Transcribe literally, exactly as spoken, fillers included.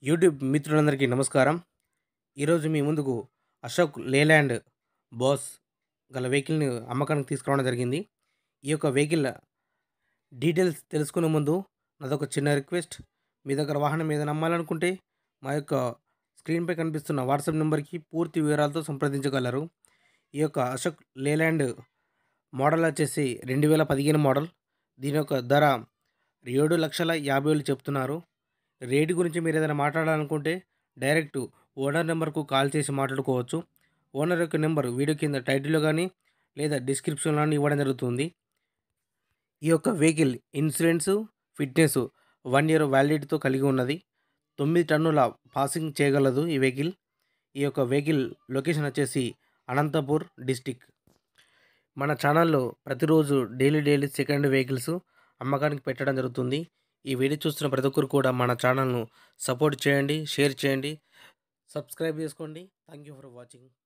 YouTube మిత్రులందరికీ నమస్కారం. ఈరోజు మీ ముందుకు అశోక్ లేలాండ్ బాస్ గల వెహికల్ని అమ్మకానికి తీసుకురావడం జరిగింది. ఈ యొక్క వెహికల్ డీటెయిల్స్ తెలుసుకునే ముందు నాదొక చిన్న రిక్వెస్ట్. మీ దగ్గర వాహనం ఏదైనా అమ్మాలనుకుంటే మా యొక్క స్క్రీన్పై కనిపిస్తున్న వాట్సాప్ నెంబర్కి పూర్తి వివరాలతో సంప్రదించగలరు. ఈ యొక్క అశోక్ లేలాండ్ మోడల్ వచ్చేసి రెండు వేల పదిహేను మోడల్. దీని యొక్క ధర ఏడు లక్షల యాభై వేలు చెప్తున్నారు. రేటు గురించి మీరు ఏదైనా మాట్లాడాలనుకుంటే డైరెక్ట్ ఓనర్ నెంబర్కు కాల్ చేసి మాట్లాడుకోవచ్చు. ఓనర్ యొక్క నెంబర్ వీడియో కింద టైటిల్లో కానీ లేదా డిస్క్రిప్షన్లో కానీ ఇవ్వడం జరుగుతుంది. ఈ యొక్క vehicle insurance fitness one year వ్యాలిడిటీతో కలిగి ఉన్నది. తొమ్మిది టన్నుల పాసింగ్ చేయగలదు ఈ వెహికల్. ఈ యొక్క వెహికల్ లొకేషన్ వచ్చేసి అనంతపూర్ డిస్టిక్. మన ఛానల్లో ప్రతిరోజు డైలీ డైలీ సెకండ్ వెహికల్స్ అమ్మకానికి పెట్టడం జరుగుతుంది. ఈ వీడియో చూస్తున్న ప్రతి ఒక్కరు కూడా మన ఛానల్ను సపోర్ట్ చేయండి, షేర్ చేయండి, సబ్స్క్రైబ్ చేసుకోండి. Thank you for watching.